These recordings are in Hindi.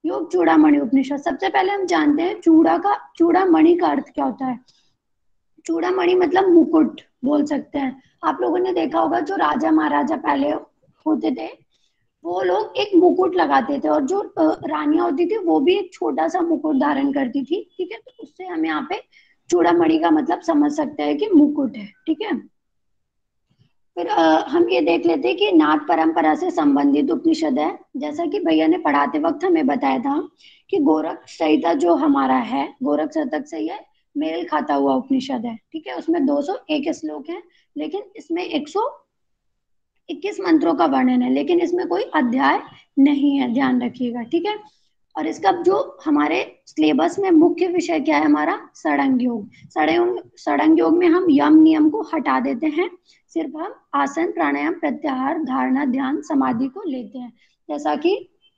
योग चूड़ामणि उपनिषद। सबसे पहले हम जानते हैं चूड़ामणि का अर्थ क्या होता है। चूड़ामणि मतलब मुकुट बोल सकते हैं। आप लोगों ने देखा होगा जो राजा महाराजा पहले होते थे वो लोग एक मुकुट लगाते थे, और जो रानियां होती थी वो भी एक छोटा सा मुकुट धारण करती थी। ठीक है, तो उससे हम यहाँ पे चूड़ामणि का मतलब समझ सकते हैं कि मुकुट है। ठीक है, फिर हम ये देख लेते हैं कि नाथ परंपरा से संबंधित उपनिषद है। जैसा कि भैया ने पढ़ाते वक्त हमें बताया था कि गोरख संहिता जो हमारा है, गोरख शतक से ये मेल खाता हुआ उपनिषद है। ठीक है, उसमें 201 श्लोक हैं, लेकिन इसमें 121 मंत्रों का वर्णन है, लेकिन इसमें कोई अध्याय नहीं है, ध्यान रखिएगा। ठीक है, और इसका जो हमारे सिलेबस में मुख्य विषय क्या है हमारा, षडंग योग। षडंग योग में हम यम नियम को हटा देते हैं, सिर्फ हम आसन प्राणायाम प्रत्याहार धारणा ध्यान समाधि को लेते हैं। जैसा कि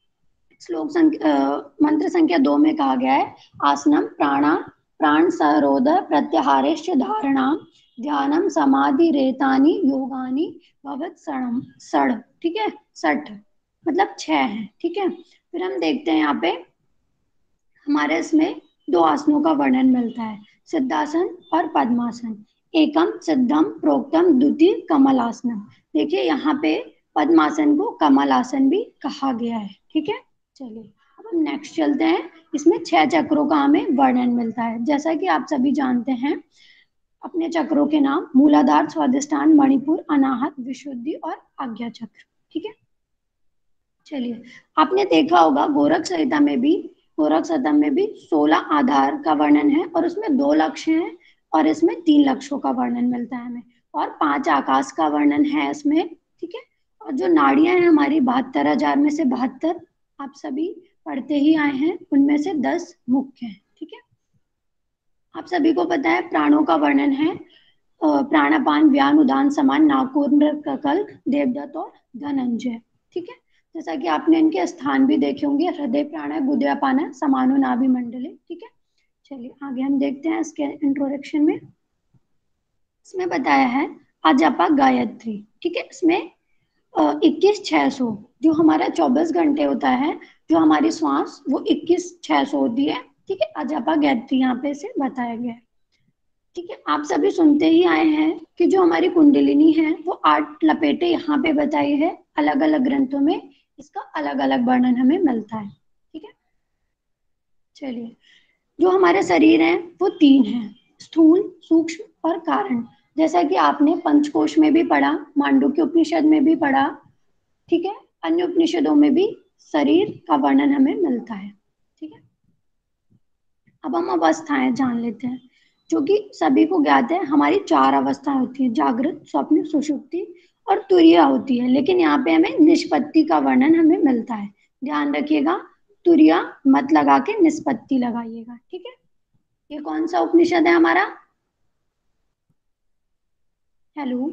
मंत्र संख्या 2 में कहा गया है, आसनम प्राण सरोध प्रत्याहारेश्च धारणा ध्यानम समाधि रेतानी योगानी भवत सड़। ठीक है, 60 मतलब 6 है। ठीक है, फिर हम देखते हैं यहाँ पे हमारे इसमें 2 आसनों का वर्णन मिलता है, सिद्धासन और पद्मासन। एकम सिद्धम प्रोक्तम द्वितीय कमलासनम। देखिए यहाँ पे पद्मासन को कमलासन भी कहा गया है। ठीक है, चलिए अब हम नेक्स्ट चलते हैं। इसमें 6 चक्रों का हमें वर्णन मिलता है। जैसा कि आप सभी जानते हैं अपने चक्रों के नाम, मूलाधार, स्वादिष्ठान, मणिपुर, अनाहत, विशुद्धि और आज्ञा चक्र। ठीक है, चलिए आपने देखा होगा गोरख सतम में भी 16 आधार का वर्णन है, और उसमें 2 लक्ष्य हैं और इसमें 3 लक्ष्यों का वर्णन मिलता है हमें, और 5 आकाश का वर्णन है इसमें। ठीक है, और जो नाड़ियां हैं हमारी 72,000 में से 72 आप सभी पढ़ते ही आए हैं, उनमें से 10 मुख्य हैं। ठीक है, आप सभी को पता है प्राणों का वर्णन है, प्राणापान व्यान उदान समान नाकुंड ककल देवदत्त और धनंजय। ठीक है, जैसा कि आपने इनके स्थान भी देखे होंगे, हृदय प्राण गुदयापाना समानो नाभि मंडले। ठीक है, चलिए आगे हम देखते हैं इसके इंट्रोडक्शन में। इसमें बताया है अजपा गायत्री। ठीक है, इसमें 21,600 जो हमारा 24 घंटे होता है, जो हमारी श्वास वो 21,600 होती है। ठीक है, अजपा गायत्री यहाँ पे से बताया गया है। ठीक है, आप सभी सुनते ही आए हैं कि जो हमारी कुंडलिनी है वो 8 लपेटे यहाँ पे बताई है, अलग अलग ग्रंथों में इसका अलग अलग वर्णन हमें मिलता है। ठीक है, चलिए जो हमारे शरीर है वो 3 है, स्थूल सूक्ष्म और कारण। जैसा कि आपने पंचकोश में भी पढ़ा, मांडुक्य उपनिषद में भी पढ़ा। ठीक है, अन्य उपनिषदों में भी शरीर का वर्णन हमें मिलता है। ठीक है, अब हम अवस्थाएं जान लेते हैं, जो कि सभी को ज्ञात है। हमारी 4 अवस्थाएं होती है, जागृत, स्वप्न, सुषुप्ति और तुरिया होती है, लेकिन यहाँ पे हमें निष्पत्ति का वर्णन हमें मिलता है। ध्यान रखिएगा, तुरिया मत लगा के निष्पत्ति लगाइएगा। ठीक है, ये कौन सा उपनिषद है हमारा, हेलो,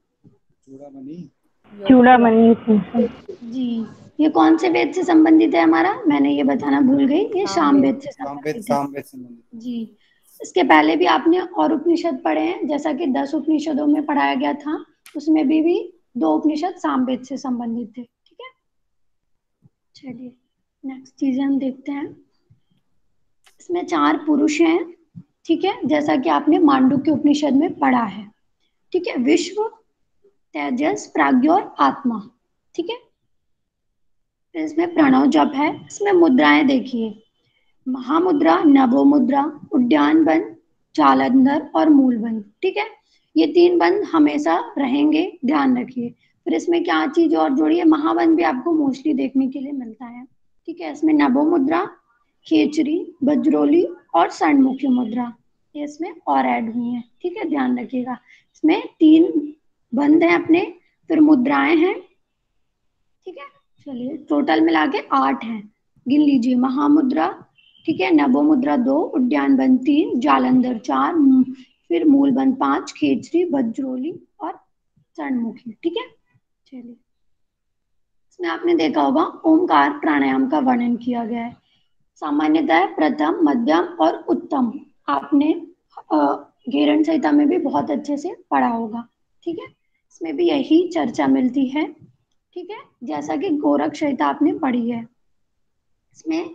चूड़ामणि जी, ये कौन से वेद से संबंधित है हमारा, मैंने ये बताना भूल गई, ये साम वेद से संबंधित है। जी, इसके पहले भी आपने और उपनिषद पढ़े हैं, जैसा कि 10 उपनिषदों में पढ़ाया गया था, उसमें भी 2 उपनिषद सामवेद से संबंधित थे। ठीक है, चलिए नेक्स्ट चीजें हम देखते हैं। इसमें 4 पुरुष हैं। ठीक है, जैसा कि आपने मांडुक्य उपनिषद में पढ़ा है। ठीक है, विश्व, तेजस, प्राज्ञ और आत्मा। ठीक है, फिर इसमें प्रणव जप है। इसमें मुद्राएं देखिए, महामुद्रा, नभो मुद्रा, उद्यान बंद, जालंधर और मूल बंद। ठीक है, ये 3 बंद हमेशा रहेंगे, ध्यान रखिए। फिर इसमें क्या चीज और जोड़ी है, महाबंद भी आपको मोस्टली देखने के लिए मिलता है। ठीक है, इसमें नभो मुद्रा, खेचरी, बज्रोली और षणमुखी मुद्रा ये इसमें और ऐड हुई है। ठीक है, ध्यान रखिएगा, इसमें 3 बंद हैं अपने, फिर मुद्राएं हैं। ठीक है, चलिए टोटल मिला के 8 हैं, गिन लीजिए, महामुद्रा, ठीक है, नभो मुद्रा 2, उद्यान बंद 3, जालंधर 4, फिर मूल बंद 5, खेचरी, बज्रोली और षणमुखी। ठीक है, चलिए इसमें आपने देखा होगा ओमकार प्राणायाम का वर्णन किया गया है। सामान्यतः प्रथम, मध्यम और उत्तम आपने घेरन संहिता में भी बहुत अच्छे से पढ़ा होगा। ठीक है, इसमें भी यही चर्चा मिलती है। ठीक है, जैसा कि गोरख संहिता आपने पढ़ी है, इसमें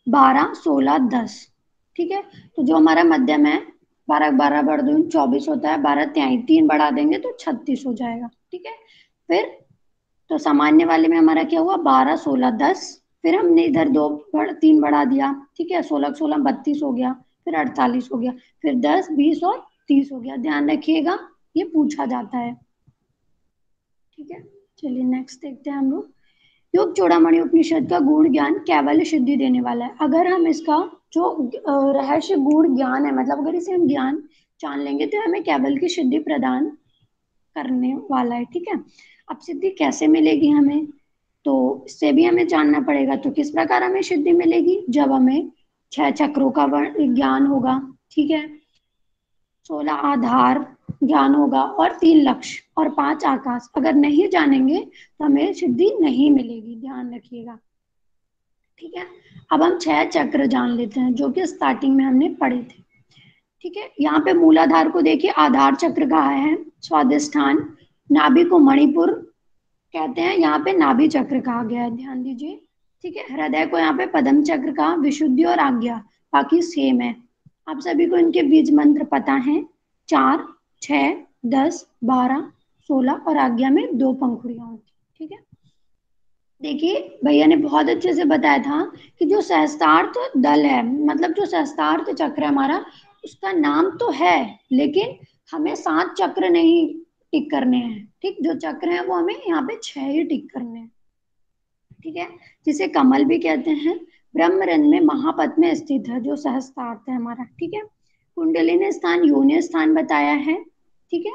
12, 16, 10। ठीक है, तो जो हमारा मध्यम है 12, 12 बढ़ 2 24 होता है, 12 त्याई 3 बढ़ा देंगे तो 36 हो जाएगा। ठीक है, फिर तो सामान्य वाले में हमारा क्या हुआ 12, 16, 10। फिर हमने इधर 3 बढ़ा दिया। ठीक है, 16, 16 32 हो गया, फिर 48 हो गया, फिर 10, 20 और 30 हो गया। ध्यान रखिएगा ये पूछा जाता है। ठीक है, चलिए नेक्स्ट देखते हैं हम लोग। योग चूड़ामणि उपनिषद का गुण ज्ञान कैवल्य सिद्धि देने वाला है। अगर हम इसका जो रहस्य गुण ज्ञान है, मतलब अगर इसे हम ज्ञान जान लेंगे तो हमें कैवल्य की सिद्धि प्रदान करने वाला है। ठीक है, अब सिद्धि कैसे मिलेगी हमें, तो इससे भी हमें जानना पड़ेगा। तो किस प्रकार हमें सिद्धि मिलेगी, जब हमें 6 चक्रों का ज्ञान होगा। ठीक है, 16 आधार ज्ञान होगा और 3 लक्ष्य और 5 आकाश अगर नहीं जानेंगे तो हमें सिद्धि नहीं मिलेगी। ध्यान रखिएगा। ठीक है, अब हम 6 चक्र जान लेते हैं जो कि स्टार्टिंग में हमने पढ़े थे। ठीक है, यहाँ पे मूलाधार को देखिए आधार चक्र कहा है, स्वादिष्ठान। नाभि को मणिपुर कहते हैं, यहाँ पे नाभि चक्र कहा गया है, ध्यान दीजिए। ठीक है, हृदय को यहाँ पे पदम चक्र का, विशुद्धि और आज्ञा बाकी सेम है। आप सभी को इनके बीज मंत्र पता है, 4, 6, 10, 12, 16 और आज्ञा में 2 पंखुड़ियां होती। ठीक है, देखिए भैया ने बहुत अच्छे से बताया था कि जो सहस्त्रार्थ दल है, मतलब जो सहस्त्रार्थ चक्र है हमारा, उसका नाम तो है लेकिन हमें 7 चक्र नहीं टिक करने हैं। ठीक, जो चक्र है वो हमें यहाँ पे 6 ही टिक करने हैं। ठीक है, जिसे कमल भी कहते हैं। ब्रह्मरंध्र में महापद में स्थित है जो सहस्त्रार्थ है हमारा। ठीक है, कुंडलिनी स्थान योनि स्थान बताया है। ठीक है,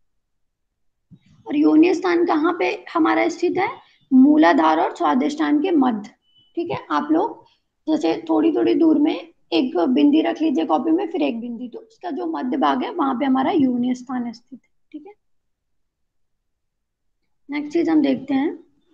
और योनि स्थान कहाँ पे हमारा स्थित है, मूलाधार और स्वादिष्ठान के मध्य। ठीक है, आप लोग जैसे थोड़ी थोड़ी दूर में एक बिंदी रख लीजिए कॉपी में, फिर एक बिंदी, तो उसका जो मध्य भाग है वहां पे हमारा योनि स्थान स्थित है। ठीक है, नेक्स्ट चीज हम देखते हैं,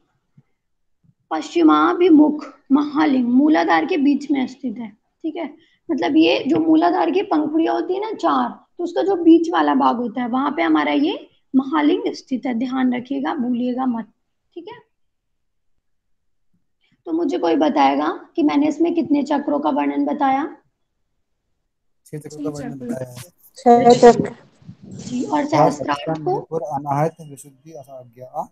पश्चिमाभिमुख महालिंग मूलाधार के बीच में स्थित है। ठीक है, मतलब ये जो मूलाधार की पंखुड़ियां होती है ना 4, तो उसका जो बीच वाला भाग होता है वहां पे हमारा ये महालिंग स्थित है। ध्यान रखिएगा, भूलिएगा मत। ठीक है, तो मुझे कोई बताएगा कि मैंने इसमें कितने चक्रों का वर्णन बताया। 6 चक्रों का वर्णन बताया है। 6 चक्र। जी, और आधार स्वादिष्ठान सहस्त्रार्थ को। मणिपुर अनाहत विशुद्धि आज्ञा।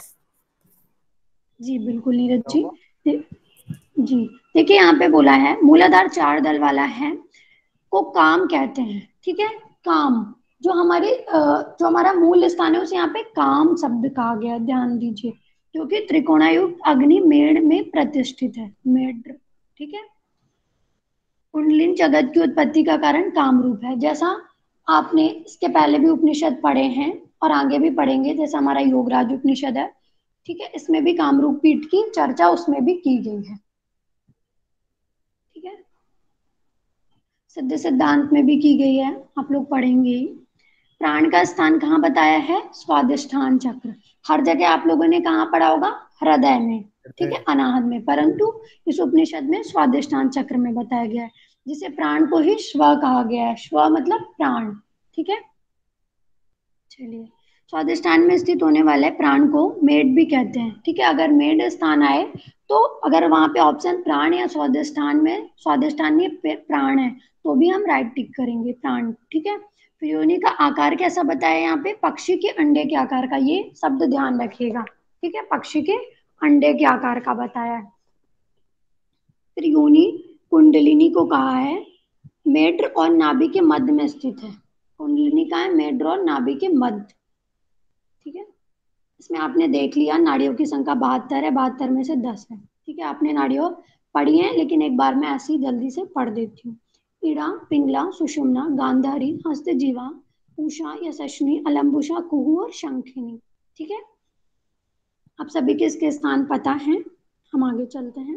जी बिल्कुल नीरज क्या जी। हुआ? जी, देखिए यहाँ पे बोला है मूलाधार 4 दल वाला है, को काम कहते हैं। ठीक है, काम जो हमारे जो हमारा मूल स्थान है उसे यहाँ पे काम शब्द कहा गया। ध्यान दीजिए, क्योंकि त्रिकोणायुक्त अग्नि मेड़ में प्रतिष्ठित है, मेड़। ठीक है, कुंडलिनी जगत की उत्पत्ति का कारण काम रूप है, जैसा आपने इसके पहले भी उपनिषद पढ़े हैं और आगे भी पढ़ेंगे, जैसा हमारा योगराज उपनिषद है। ठीक है, इसमें भी कामरूप पीठ की चर्चा उसमें भी की गई है। ठीक है, सिद्ध सिद्धांत में भी की गई है, आप लोग पढ़ेंगे। प्राण का स्थान कहाँ बताया है, स्वादिष्ठान चक्र। हर जगह आप लोगों ने कहाँ पढ़ा होगा, हृदय में। ठीक है, अनाहत में, परंतु इस उपनिषद में स्वादिष्ठान चक्र में बताया गया है, जिसे प्राण को ही श्व कहा गया है। श्व मतलब प्राण। ठीक है, चलिए, स्वादिष्ठान में स्थित होने वाले प्राण को मेड भी कहते हैं। ठीक है, अगर मेड स्थान आए तो अगर वहां पे ऑप्शन प्राण या स्वादिष्ठान में, स्वादिष्ठान में प्राण है तो भी हम राइट टिक करेंगे प्राण। ठीक है, फिर योनि का आकार कैसा बताया यहाँ पे, पक्षी के अंडे के आकार का, ये शब्द ध्यान रखिएगा। ठीक है, पक्षी के अंडे के आकार का बताया है। फिर योनि कुंडलिनी को कहा है मेड्र और नाभि के मध्य में स्थित है। कुंडलिनी का है मेड्र और नाभि के मध्य। ठीक है, इसमें आपने देख लिया नाड़ियों की संख्या 72 है, 72 में से 10 है। ठीक है, आपने नाड़ियों पढ़ी है लेकिन एक बार मैं ऐसी जल्दी से पढ़ देती हूँ। इड़ा, पिंगला, सुषुम्ना, गांधारी, हस्तजीवा, उषा, यशस्विनी, अलम्बुषा, कुहू और शंखिनी। ठीक है, आप सभी के इसके स्थान पता है, हम आगे चलते हैं।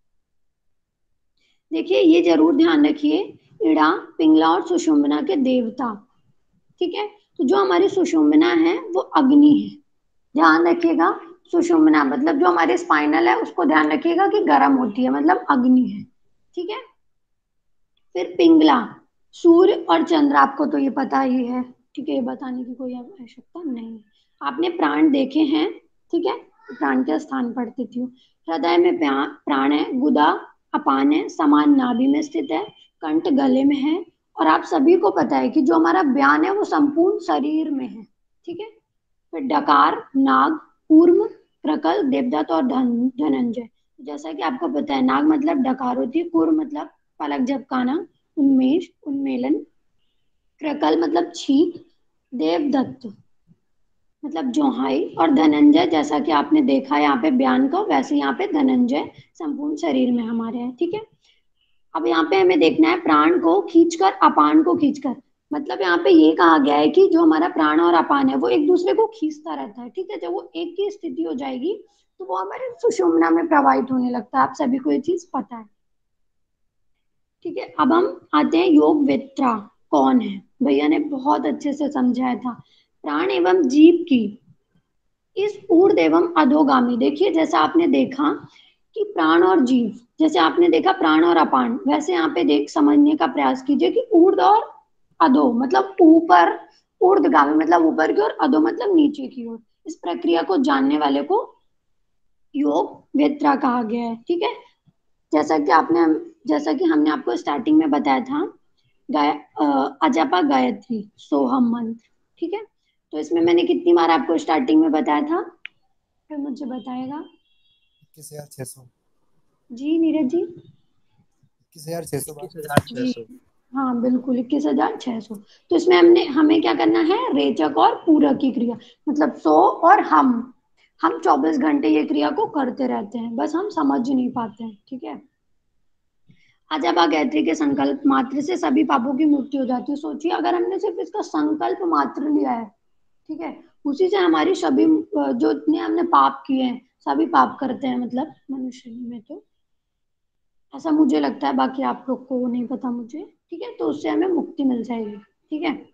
देखिए ये जरूर ध्यान रखिए, इड़ा, पिंगला और सुषुम्ना के देवता। ठीक है, तो जो हमारी सुषुम्ना है वो अग्नि है। ध्यान रखिएगा, सुषुम्ना मतलब जो हमारे स्पाइनल है उसको ध्यान रखिएगा कि गर्म होती है, मतलब अग्नि है। ठीक है, फिर पिंगला, सूर्य और चंद्र, आपको तो ये पता ही है। ठीक है, ये बताने की कोई आवश्यकता नहीं है, आपने प्राण देखे हैं। ठीक है, प्राण के स्थान पढ़ती थी। हृदय में प्राण है, गुदा अपान है, समान नाभि में स्थित है, कंठ गले में है, और आप सभी को पता है कि जो हमारा ब्यान है वो संपूर्ण शरीर में है। ठीक है। फिर डकार, नाग, कूर्म, प्रकल, देवदत्त और धनंजय। जैसा कि आपको पता है, नाग मतलब डकार होती है, कूर्म मतलब पलक झपकाना, उन्मेष, उन्मेलन, प्रकल मतलब छींक, देवदत्त मतलब जोहाई, और धनंजय जैसा कि आपने देखा यहाँ पे बयान को, वैसे यहाँ पे धनंजय संपूर्ण शरीर में हमारे हैं। ठीक है। अब यहाँ पे हमें देखना है प्राण को खींचकर अपान को खींचकर, मतलब यहाँ पे ये कहा गया है कि जो हमारा प्राण और अपान है वो एक दूसरे को खींचता रहता है। ठीक है। जब वो एक की स्थिति हो जाएगी तो वो हमारे सुषुम्ना में प्रवाहित होने लगता है। आप सभी को ये चीज पता है। ठीक है। अब हम आते हैं योग वेत्रा कौन है। भैया ने बहुत अच्छे से समझाया था। प्राण एवं जीव की इस ऊर्ध्व एवं अधोगामी, देखिए जैसा आपने देखा कि प्राण और जीव, जैसे आपने देखा प्राण और अपान, वैसे यहाँ पे देख समझने का प्रयास कीजिए कि ऊर्ध्व और अधो मतलब ऊपर, ऊर्ध्वगामी मतलब ऊपर की ओर, अधो मतलब नीचे की ओर। इस प्रक्रिया को जानने वाले को योग वेत्रा कहा गया है। ठीक है। जैसा कि आपने जैसा कि हमने आपको स्टार्टिंग में बताया था, अजपा गायत्री सोहम मंत्र। ठीक है। तो इसमें मैंने कितनी बार आपको स्टार्टिंग में बताया था, फिर मुझे बताएगा। 21,600। जी नीरज जी। 21,600 बार। 21,600। जी हाँ बिल्कुल 21,600। तो इसमें हमने हमें क्या करना है, रेचक और पूरक की क्रिया, मतलब सो और हम 24 घंटे ये क्रिया को करते रहते हैं, बस हम समझ नहीं पाते हैं। ठीक है। अजपा गायत्री के संकल्प मात्र से सभी पापों की मुक्ति हो जाती है। सोचिए अगर हमने सिर्फ इसका संकल्प मात्र लिया है, ठीक है, उसी से हमारी सभी जो इतने हमने पाप किए हैं, सभी पाप करते हैं मतलब मनुष्य में, तो ऐसा मुझे लगता है, बाकी आप लोग को नहीं पता मुझे। ठीक है। तो उससे हमें मुक्ति मिल जाएगी। ठीक है।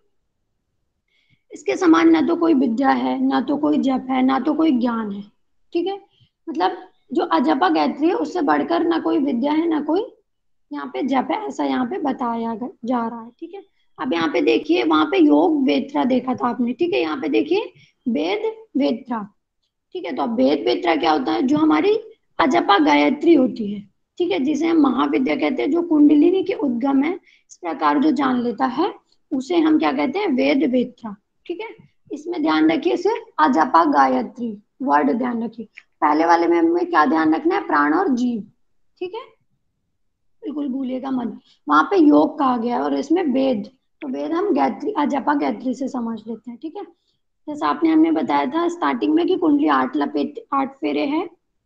इसके समान ना तो कोई विद्या है, ना तो कोई जप है, ना तो कोई ज्ञान है। ठीक है। मतलब जो अजपा गायत्री है उससे बढ़कर ना कोई विद्या है, ना कोई यहाँ पे जप है, ऐसा यहाँ पे बताया जा रहा है। ठीक है। अब यहाँ पे देखिए, वहां पे योग वेत्रा देखा था आपने। ठीक है। यहाँ पे देखिए वेद वेत्रा। ठीक है। तो अब वेद वेत्रा क्या होता है, जो हमारी अजपा गायत्री होती है, ठीक है, जिसे हम महाविद्या कहते हैं, जो कुंडलिनी के उद्गम है, इस प्रकार जो जान लेता है उसे हम क्या कहते हैं, वेद वेत्रा। ठीक है। इसमें ध्यान रखिए सिर्फ अजपा गायत्री वर्ड ध्यान रखिए। पहले वाले में हमें क्या ध्यान रखना है, प्राण और जीव। ठीक है। बिल्कुल भूलिएगा मत। वहां पे योग कहा गया है और इसमें वेद, तो वेद हम गायत्री अजपा गायत्री से समझ लेते हैं। ठीक है। जैसा आपने हमने बताया था स्टार्टिंग में कि कुंडली 8 लपेट 8 फेरे है।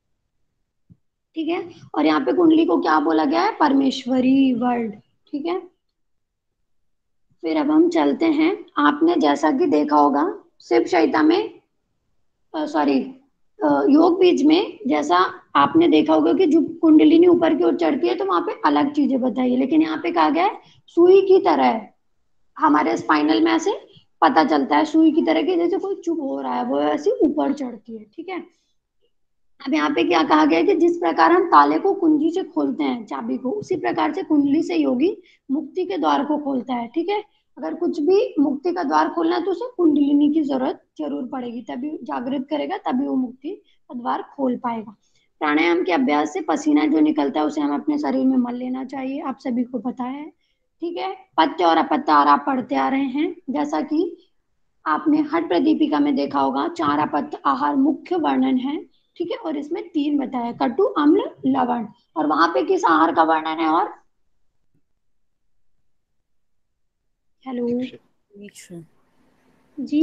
ठीक है। और यहाँ पे कुंडली को क्या बोला गया है, परमेश्वरी वर्ड। ठीक है। फिर अब हम चलते हैं। आपने जैसा कि देखा होगा शिव संहिता में, सॉरी योग बीज में, जैसा आपने देखा होगा कि जो कुंडलिनी ऊपर की ओर चढ़ती है तो वहां पे अलग चीजें बताई है, लेकिन यहाँ पे कहा गया है सुई की तरह है, हमारे स्पाइनल में ऐसे पता चलता है सुई की तरह की, जैसे कोई चुभ हो रहा है वो ऐसे ऊपर चढ़ती है। ठीक है। अब यहाँ पे क्या कहा गया है कि जिस प्रकार हम ताले को कुंजी से खोलते हैं चाबी को, उसी प्रकार से कुंडली से योगी मुक्ति के द्वार को खोलता है। ठीक है। अगर कुछ भी मुक्ति का द्वार खोलना है तो उसे कुंडलिनी की जरूरत जरूर पड़ेगी, तभी जागृत करेगा, तभी वो मुक्ति का द्वार खोल पाएगा। प्राणायाम के अभ्यास से पसीना जो निकलता है उसे हमें अपने शरीर में मल लेना चाहिए, आप सभी को पता है। ठीक है। पत्य और अपत्य और आप पढ़ते आ रहे हैं, जैसा कि आपने हट प्रदीपिका में देखा होगा, 4 अपत्य आहार मुख्य वर्णन है। ठीक है। और इसमें 3 बताया, कटु, अम्ल, लवण। और वहां पे किस आहार का वर्णन है, और हेलो तीक्ष्ण। जी,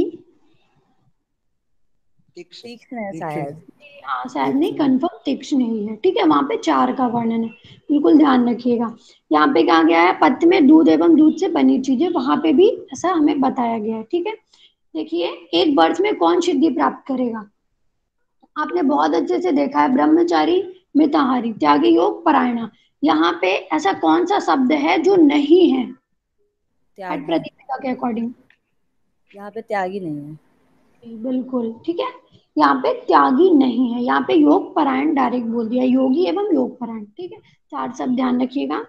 तीक्ष्ण है शायद। हाँ शायद नहीं, कंफर्म तीक्ष्ण नहीं है। ठीक है। वहां पे 4 का वर्णन है, बिल्कुल ध्यान रखिएगा। यहाँ पे कहा गया है पत्य में दूध एवं दूध से बनी चीजें, वहां पे भी ऐसा हमें बताया गया है। ठीक है। देखिए एक वर्ष में कौन सिद्धि प्राप्त करेगा, आपने बहुत अच्छे से देखा है, ब्रह्मचारी, मिताहारी, त्यागी, योग परायणा। यहाँ पे ऐसा कौन सा शब्द है जो नहीं है हट त्यागी। प्रदीपिका के अकॉर्डिंग, यहाँ पे त्यागी नहीं है। बिल्कुल ठीक है। यहाँ पे त्यागी नहीं है, यहाँ पे योग परायण डायरेक्ट बोल दिया, योगी एवं योग परायण। ठीक है। 4 शब्द ध्यान रखिएगा।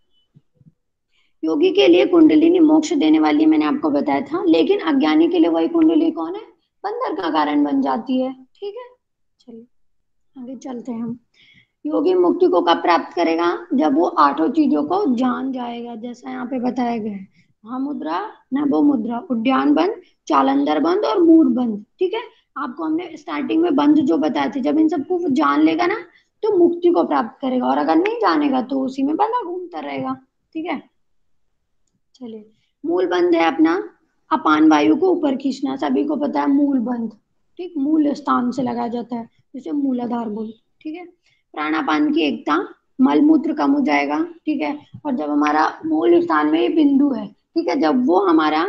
योगी के लिए कुंडलिनी मोक्ष देने वाली मैंने आपको बताया था, लेकिन अज्ञानी के लिए वही कुंडली कौन है, बंधन का कारण बन जाती है। ठीक है। चलिए आगे चलते हैं हम। योगी मुक्ति को कब प्राप्त करेगा? जब वो आठों चीजों को जान जाएगा, जैसा यहाँ पे बताया गया है। महामुद्रा, नभो मुद्रा, उद्यान बंद, चालंदर बंद और मूर बंद। ठीक है, आपको हमने स्टार्टिंग में बंद जो बताए थे, जब इन सबको वो जान लेगा ना तो मुक्ति को प्राप्त करेगा, और अगर नहीं जानेगा तो उसी में बंधा घूमता रहेगा। ठीक है, चलिए। मूल बंध है अपना अपान वायु को ऊपर खींचना, सभी को पता है मूल बंध। ठीक, मूल स्थान से लगाया जाता है, जिसे मूलाधार बोल। ठीक है, प्राणापान की एकता, मल मूत्र कम हो जाएगा। ठीक है, और जब हमारा मूल स्थान में ये बिंदु है, ठीक है, जब वो हमारा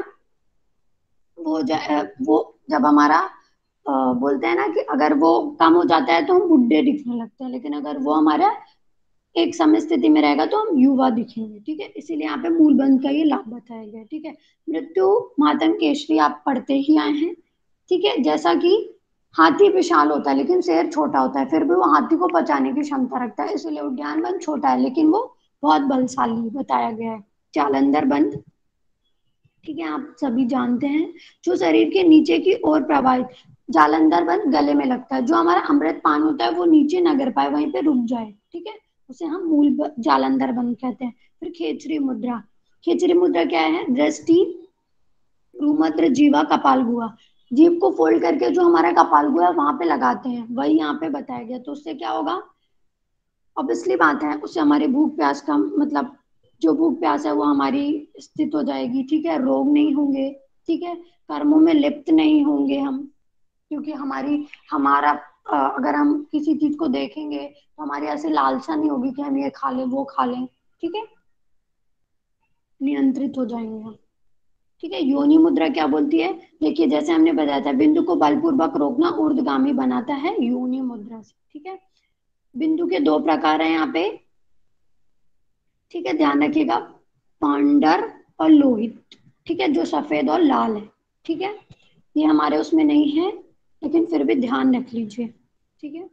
वो जब हमारा बोलते हैं ना कि अगर वो कम हो जाता है तो हम बुढ़े दिखने लगते हैं, लेकिन अगर वो हमारा एक समय स्थिति में रहेगा तो हम युवा दिखेंगे। ठीक है, इसीलिए यहाँ पे मूलबंध का ये लाभ बताया गया है। ठीक है, मृत्यु मातंग केशरी आप पढ़ते ही आए हैं। ठीक है, जैसा कि हाथी विशाल होता है लेकिन शेर छोटा होता है, फिर भी वो हाथी को पचाने की क्षमता रखता है, इसलिए उद्यान बंद छोटा है लेकिन वो बहुत बलशाली बताया गया है। जालंधर बंद, ठीक है, आप सभी जानते हैं, जो शरीर के नीचे की ओर प्रवाहित। जालंधर बंद गले में लगता है, जो हमारा अमृत पान होता है वो नीचे न गिर पाए, वहीं पे रुक जाए। ठीक है, उसे हम जालंधर बंद कहते हैं। फिर खेचरी मुद्रा, खेचरी मुद्रा क्या है? दृष्टि, भ्रूमध्य, जीवा, कपाल गुहा, जीभ को फोल्ड करके जो हमारा कपाल गुहा है वहां पे लगाते हैं, वही यहाँ पे बताया गया। तो उससे क्या होगा? ऑब्वियसली बात है, उससे हमारी भूख प्यास का मतलब जो भूख प्यास है वो हमारी स्थित हो जाएगी। ठीक है, रोग नहीं होंगे। ठीक है, कर्मों में लिप्त नहीं होंगे हम, क्योंकि हमारा अगर हम किसी चीज को देखेंगे तो हमारी ऐसे लालसा नहीं होगी कि हम ये खा लें वो खा लें। ठीक है, नियंत्रित हो जाएंगे हम। ठीक है, योनि मुद्रा क्या बोलती है? देखिए, जैसे हमने बताया था, बिंदु को बलपूर्वक रोकना ऊर्ध्वगामी बनाता है योनि मुद्रा से। ठीक है, बिंदु के दो प्रकार है यहाँ पे। ठीक है, ध्यान रखिएगा, पांडर और लोहित। ठीक है, जो सफेद और लाल है। ठीक है, ये हमारे उसमें नहीं है लेकिन फिर भी ध्यान रख लीजिए। ठीक है,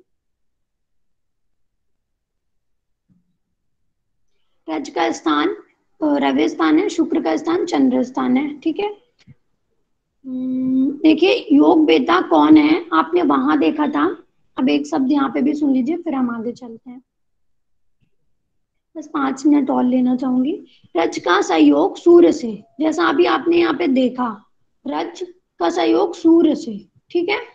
रज का स्थान रवि स्थान है, शुक्र का स्थान चंद्र स्थान है। ठीक है, देखिए, योग बेता कौन है आपने वहां देखा था, अब एक शब्द यहाँ पे भी सुन लीजिए फिर हम आगे चलते हैं। बस 5 मिनट और लेना चाहूंगी। रज का सहयोग सूर्य से, जैसा अभी आपने यहाँ पे देखा, रज का सहयोग सूर्य से। ठीक है,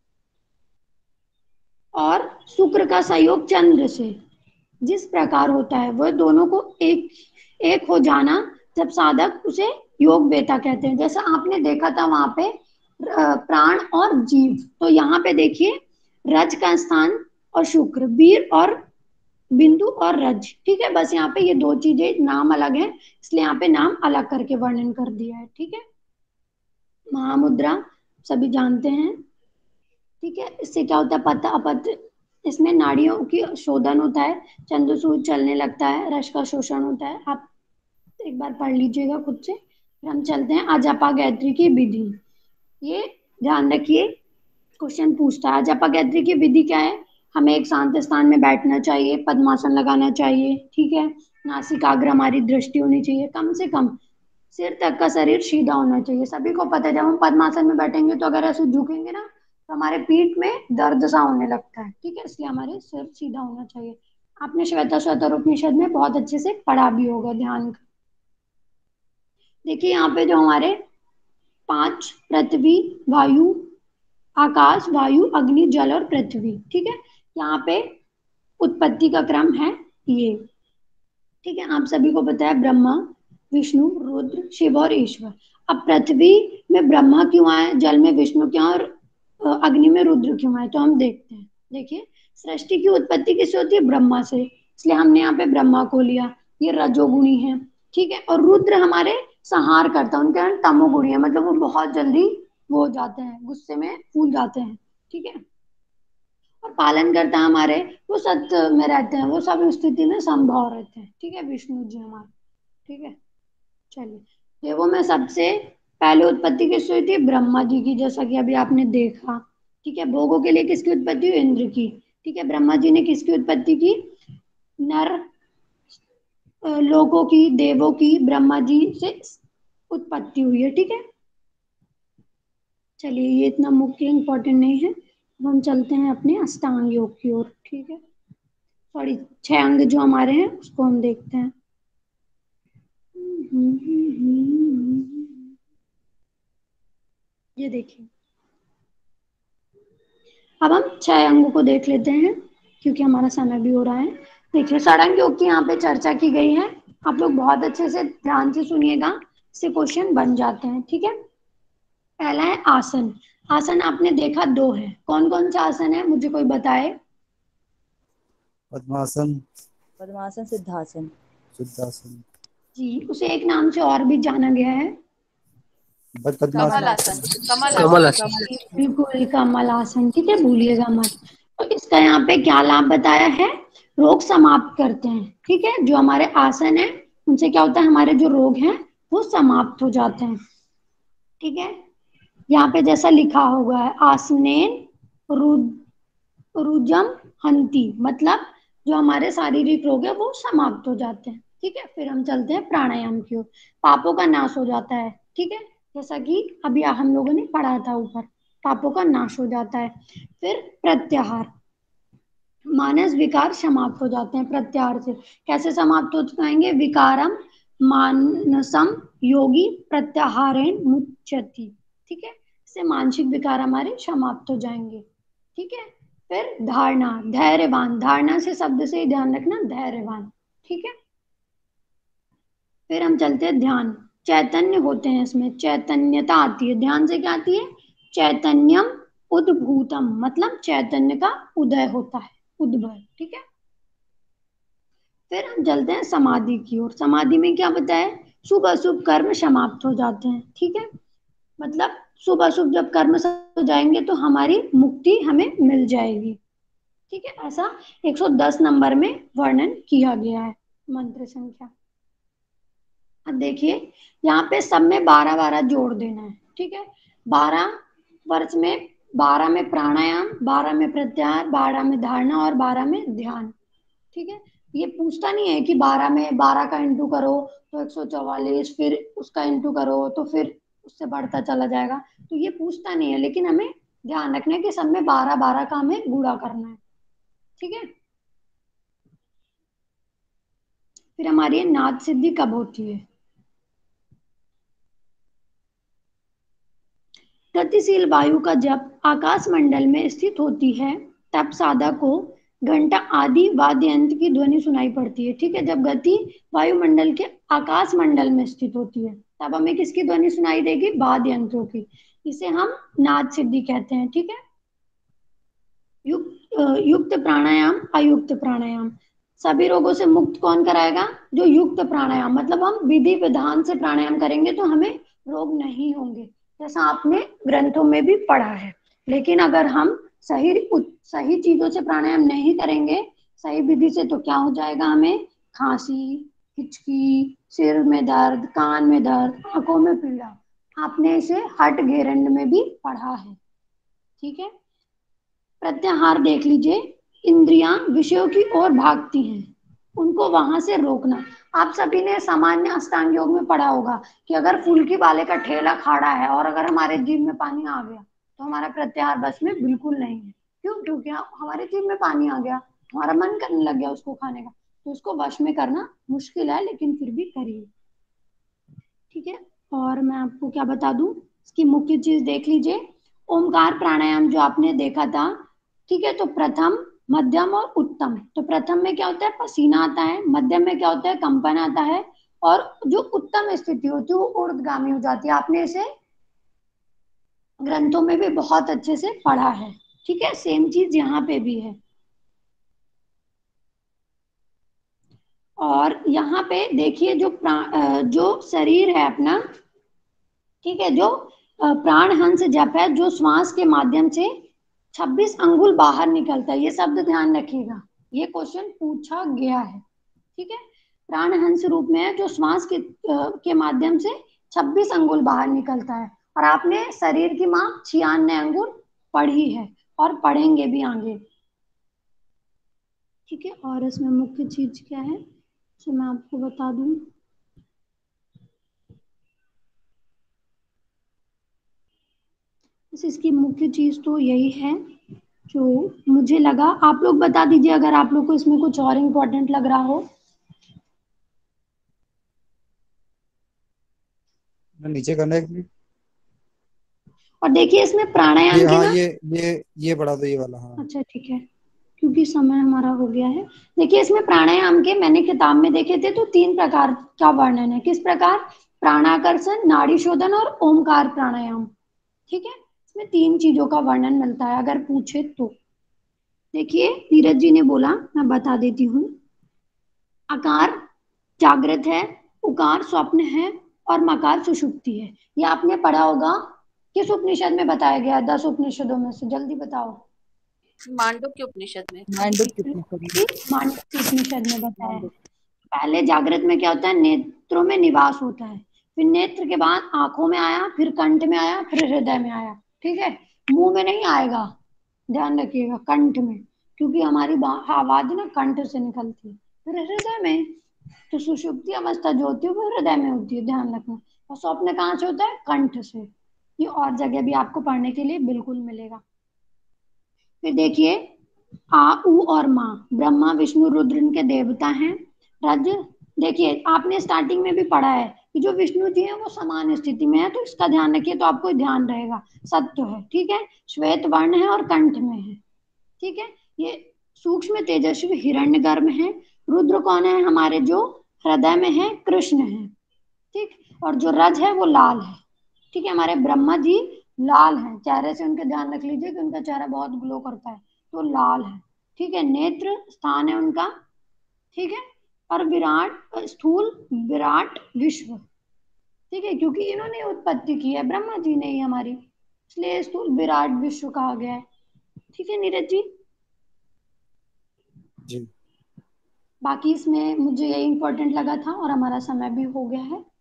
और शुक्र का सहयोग चंद्र से जिस प्रकार होता है, वह दोनों को एक एक हो जाना, जब साधक उसे योग बेता कहते हैं। जैसा आपने देखा था वहां पे प्राण और जीव, तो यहाँ पे देखिए, रज का स्थान और शुक्र, वीर और बिंदु और रज। ठीक है, बस यहाँ पे ये दो चीजें नाम अलग है, इसलिए यहाँ पे नाम अलग करके वर्णन कर दिया है। ठीक है, महामुद्रा सभी जानते हैं। ठीक है, इससे क्या होता है? पता अपत्र, इसमें नाड़ियों की शोधन होता है, चंद्रसूर्य चलने लगता है, रस का शोषण होता है। आप एक बार पढ़ लीजिएगा खुद से। फिर हम चलते हैं अजपा गायत्री की विधि। ये ध्यान रखिए, क्वेश्चन पूछता है अजपा गायत्री की विधि क्या है? हमें एक शांत स्थान में बैठना चाहिए, पद्मासन लगाना चाहिए। ठीक है, नासिकाग्र हमारी दृष्टि होनी चाहिए, कम से कम सिर तक का शरीर सीधा होना चाहिए। सभी को पता है जब हम पद्मासन में बैठेंगे तो अगर ऐसे झुकेंगे ना तो हमारे पीठ में दर्द सा होने लगता है। ठीक है, इसलिए हमारे सिर सीधा होना चाहिए। आपने श्वेता श्वेतर उपनिषद में बहुत अच्छे से पढ़ा भी होगा, ध्यान। देखिए, यहाँ पे जो हमारे 5 पृथ्वी, वायु, आकाश, वायु, अग्नि, जल और पृथ्वी। ठीक है, यहाँ पे उत्पत्ति का क्रम है ये। ठीक है, आप सभी को पता है ब्रह्मा, विष्णु, रुद्र, शिव और ईश्वर। अब पृथ्वी में ब्रह्मा क्यों आए, जल में विष्णु क्यों और अग्नि में रुद्र क्यों आए, तो हम देखते हैं। देखिए, सृष्टि की उत्पत्ति किससे होती है? ब्रह्मा से, इसलिए हमने यहाँ पे ब्रह्मा को लिया, ये रजोगुणी है। ठीक है, और रुद्र हमारे संहार करता है, उनके यहाँ तमोगुणी है, मतलब वो बहुत जल्दी वो हो जाते हैं, गुस्से में फूल जाते हैं। ठीक है, और पालन करता है हमारे, वो सत्य में रहते हैं, वो सब स्थिति में संभव रहते हैं। ठीक है, विष्णु जी हमारे। ठीक है, चलिए, देवों में सबसे पहले उत्पत्ति किसकी हुई थी? ब्रह्मा जी की, जैसा कि अभी आपने देखा। ठीक है, भोगों के लिए किसकी उत्पत्ति हुई? इंद्र की। ठीक है, ब्रह्मा जी ने किसकी उत्पत्ति की? नर लोगों की, देवों की ब्रह्मा जी से उत्पत्ति हुई है। ठीक है, चलिए, ये इतना मुख्य इंपॉर्टेंट नहीं है। अब हम चलते हैं अपने अष्टांग योग की ओर। ठीक है, सॉरी 6 अंग जो हमारे हैं उसको हम देखते हैं। ये देखिए, अब हम 6 अंगों को देख लेते हैं क्योंकि हमारा समय भी हो रहा है। देखिए षडंगों की यहाँ पे चर्चा की गई है, आप लोग बहुत अच्छे से ध्यान से सुनिएगा, इससे क्वेश्चन बन जाते हैं। ठीक है, पहला है आसन। आसन आपने देखा 2 है, कौन कौन सा आसन है मुझे कोई बताए? पद्मासन, पद्मासन, सिद्धासन। सिद्धासन, जी, उसे एक नाम से और भी जाना गया है। पद्मासन, कमलासन। कमल कमलासन। आसन। बिल्कुल कमल आसन, ठीक है, भूलिएगा मत। तो इसका यहाँ पे क्या लाभ बताया है? रोग समाप्त करते हैं। ठीक है, जो हमारे आसन है उनसे क्या होता है, हमारे जो रोग हैं वो समाप्त हो जाते हैं। ठीक है, यहाँ पे जैसा लिखा हुआ है आसनेन रुजम हंती, मतलब जो हमारे शारीरिक रोग है वो समाप्त हो जाते हैं। ठीक है, फिर हम चलते हैं प्राणायाम की ओर। पापों का नाश हो जाता है। ठीक है, जैसा कि अभी हम लोगों ने पढ़ा था ऊपर, पापों का नाश हो जाता है। फिर प्रत्याहार, मानस विकार समाप्त हो जाते हैं प्रत्याहार से। कैसे समाप्त हो जाएंगे? विकारम मानसम योगी प्रत्याहारेण मुच्यति। ठीक है, इससे मानसिक विकार हमारे समाप्त हो जाएंगे। ठीक है, फिर धारणा, धैर्यवान, धारणा से शब्द से ही ध्यान रखना, धैर्यवान। ठीक है, फिर हम चलते हैं ध्यान। चैतन्य होते हैं इसमें, चैतन्यता आती है ध्यान से। क्या आती है? चैतन्यम उद्भूतम, मतलब चैतन्य का उदय होता है, उद्भव। ठीक है, फिर हम चलते हैं समाधि की ओर। समाधि में क्या बताया? शुभ अशुभ कर्म समाप्त हो जाते हैं। ठीक है, मतलब शुभ अशुभ जब कर्म समाप्त हो जाएंगे तो हमारी मुक्ति हमें मिल जाएगी। ठीक है, ऐसा 110 नंबर में वर्णन किया गया है मंत्र संख्या। अब देखिए यहाँ पे सब में 12-12 जोड़ देना है। ठीक है, 12 वर्ष में, 12 में प्राणायाम, 12 में प्रत्याहार, 12 में धारणा और 12 में ध्यान। ठीक है, ये पूछता नहीं है कि 12 में 12 का इंटू करो तो 144, फिर उसका इंटू करो तो फिर उससे बढ़ता चला जाएगा, तो ये पूछता नहीं है। लेकिन हमें ध्यान रखना है कि सब में 12-12 का हमें गुणा करना है। ठीक है, फिर हमारी नाद सिद्धि कब होती है? गतिशील वायु का जब आकाश मंडल में स्थित होती है तब साधक को घंटा आदि वाद्य यंत्र की ध्वनि सुनाई पड़ती है। ठीक है, जब गति वायुमंडल के आकाश मंडल में स्थित होती है तब हमें किसकी ध्वनि सुनाई देगी? वाद्य यंत्रों की। इसे हम नाद सिद्धि कहते हैं। ठीक है, युक्त प्राणायाम, अयुक्त प्राणायाम। सभी रोगों से मुक्त कौन कराएगा? जो युक्त प्राणायाम, मतलब हम विधि विधान से प्राणायाम करेंगे तो हमें रोग नहीं होंगे, जैसा आपने ग्रंथों में भी पढ़ा है। लेकिन अगर हम सही चीजों से प्राणायाम नहीं करेंगे, सही विधि से, तो क्या हो जाएगा? हमें खांसी, हिचकी, सिर में दर्द, कान में दर्द, आंखों में पीड़ा। आपने इसे हठ घेरंड में भी पढ़ा है। ठीक है, प्रत्याहार देख लीजिए, इंद्रियां विषयों की ओर भागती हैं, उनको वहां से रोकना। आप सभी ने सामान्य अष्टांग योग में पढ़ा होगा कि अगर फुल्की वाले का ठेला खड़ा है और अगर हमारे जीभ में पानी आ गया तो हमारा प्रत्याहार बस में बिल्कुल नहीं है। क्यों? क्योंकि हमारे जीभ में पानी आ गया, हमारा मन करने लग गया उसको खाने का, तो उसको वश में करना मुश्किल है, लेकिन फिर भी करिए। ठीक है, और मैं आपको क्या बता दूं, इसकी मुख्य चीज देख लीजिए। ओमकार प्राणायाम जो आपने देखा था, ठीक है, तो प्रथम, मध्यम और उत्तम। तो प्रथम में क्या होता है? पसीना आता है। मध्यम में क्या होता है? कंपन आता है। और जो उत्तम स्थिति होती है वो ऊर्ध्वगामी हो जाती है। आपने इसे ग्रंथों में भी बहुत अच्छे से पढ़ा है। ठीक है, सेम चीज यहाँ पे भी है। और यहाँ पे देखिए जो शरीर है अपना, ठीक है, जो प्राण हंस जप है, जो श्वास के माध्यम से 26 अंगुल बाहर निकलता है। ये शब्द ध्यान रखिएगा, ये क्वेश्चन पूछा गया है। ठीक है, प्राण हंस रूप में है, जो श्वास के माध्यम से 26 अंगुल बाहर निकलता है। और आपने शरीर की माप 96 अंगुल पढ़ी है और पढ़ेंगे भी आगे। ठीक है, और इसमें मुख्य चीज क्या है जो मैं आपको बता दूं। इसकी मुख्य चीज तो यही है जो मुझे लगा, आप लोग बता दीजिए अगर आप लोग को इसमें कुछ और इम्पोर्टेंट लग रहा हो। नीचे करना है एक मिनट। और देखिए इसमें ये प्राणायाम के हाँ, ना, ये पढ़ा दो, ये वाला, हाँ। अच्छा ठीक है, क्योंकि समय हमारा हो गया है। देखिए इसमें प्राणायाम के मैंने किताब में देखे थे तो 3 प्रकार का वर्णन है। किस प्रकार? प्राणाकर्षण, नाड़ी शोधन और ओमकार प्राणायाम। ठीक है, इसमें 3 चीजों का वर्णन मिलता है अगर पूछे तो। देखिए नीरज जी ने बोला, मैं बता देती हूँ। आकार जागृत है, उकार स्वप्न है और मकार सुषुप्ति है। ये आपने पढ़ा होगा। किस उपनिषद में बताया गया है? 10 उपनिषदों में से जल्दी बताओ। मांडुक्य उपनिषद में। मांडुक्य उपनिषद में। मांडुक्य उपनिषद में बताया है। मांडुक्य। पहले जागृत में क्या होता है? नेत्रों में निवास होता है, फिर नेत्र के बाद आंखों में आया, फिर कंठ में आया, फिर हृदय में आया। ठीक है, मुंह में नहीं आएगा, ध्यान रखिएगा, कंठ में, क्योंकि हमारी आवाज ना कंठ से निकलती है। फिर हृदय में, तो सुषुप्ति अवस्था जो होती है वो हृदय में होती है, ध्यान रखना। और स्वप्न कहाँ से होता है? कंठ से। ये और जगह भी आपको पढ़ने के लिए बिल्कुल मिलेगा। फिर देखिए, आ उ और माँ, ब्रह्मा विष्णु रुद्र इनके देवता हैं। राज्य, देखिए आपने स्टार्टिंग में भी पढ़ा है कि जो विष्णु जी हैं वो समान स्थिति में है, तो इसका ध्यान रखिए तो आपको ध्यान रहेगा। सत्य है, ठीक है, श्वेत वर्ण है और कंठ में है। ठीक है, ये सूक्ष्म तेजस्वी हिरण्यगर्भ है। रुद्र कौन है? हमारे जो हृदय में है, कृष्ण है। ठीक, और जो रज है वो लाल है। ठीक है, हमारे ब्रह्मा जी लाल हैं, चेहरे से उनके ध्यान रख लीजिए कि उनका चेहरा बहुत ग्लो करता है, तो लाल है। ठीक है, नेत्र स्थान है उनका। ठीक है, और विराट स्थूल, विराट विश्व। ठीक है, क्योंकि इन्होंने उत्पत्ति की है, ब्रह्मा जी ने ही हमारी, इसलिए स्थूल विराट विश्व कहा गया है। ठीक है नीरज जी, जी। बाकी इसमें मुझे यही इंपॉर्टेंट लगा था और हमारा समय भी हो गया है।